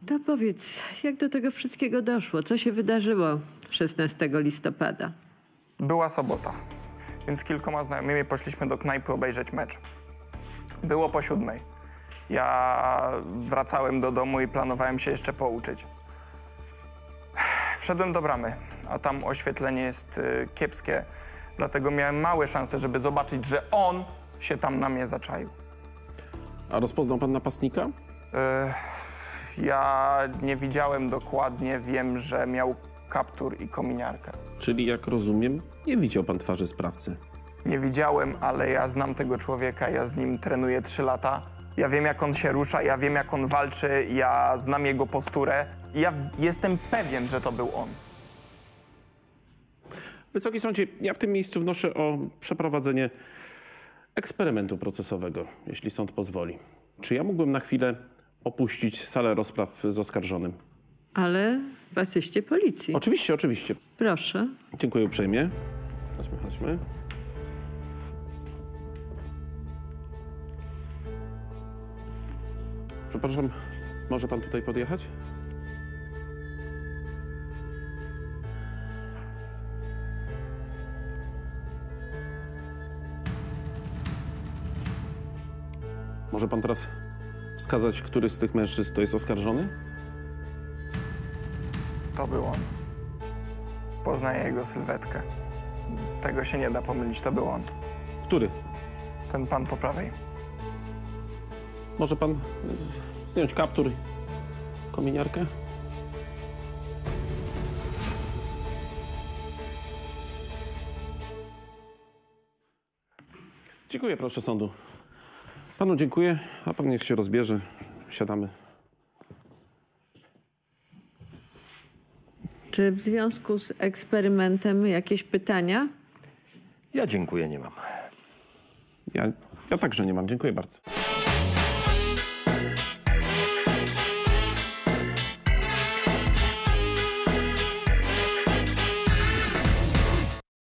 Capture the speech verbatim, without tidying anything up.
To powiedz, jak do tego wszystkiego doszło? Co się wydarzyło szesnastego listopada? Była sobota, więc z kilkoma znajomymi poszliśmy do knajpy obejrzeć mecz. Było po siódmej. Ja wracałem do domu i planowałem się jeszcze pouczyć. Wszedłem do bramy, a tam oświetlenie jest y, kiepskie, dlatego miałem małe szanse, żeby zobaczyć, że on się tam na mnie zaczaił. A rozpoznał pan napastnika? Y, ja nie widziałem dokładnie, wiem, że miał kaptur i kominiarkę. Czyli, jak rozumiem, nie widział pan twarzy sprawcy. Nie widziałem, ale ja znam tego człowieka, ja z nim trenuję trzy lata. Ja wiem, jak on się rusza, ja wiem, jak on walczy, ja znam jego posturę. Ja jestem pewien, że to był on. Wysoki sądzie, ja w tym miejscu wnoszę o przeprowadzenie eksperymentu procesowego, jeśli sąd pozwoli. Czy ja mógłbym na chwilę opuścić salę rozpraw z oskarżonym? Ale w asyście policji. Oczywiście, oczywiście. Proszę. Dziękuję uprzejmie. Chodźmy, chodźmy. Przepraszam, może pan tutaj podjechać? Może pan teraz wskazać, który z tych mężczyzn to jest oskarżony? To był on. Poznaję jego sylwetkę. Tego się nie da pomylić, to był on. Który? Ten pan po prawej. Może pan zdjąć kaptur, kominiarkę? Dziękuję, proszę sądu. Panu dziękuję, a pan niech się rozbierze. Siadamy. Czy w związku z eksperymentem jakieś pytania? Ja dziękuję, nie mam. Ja, ja także nie mam. Dziękuję bardzo.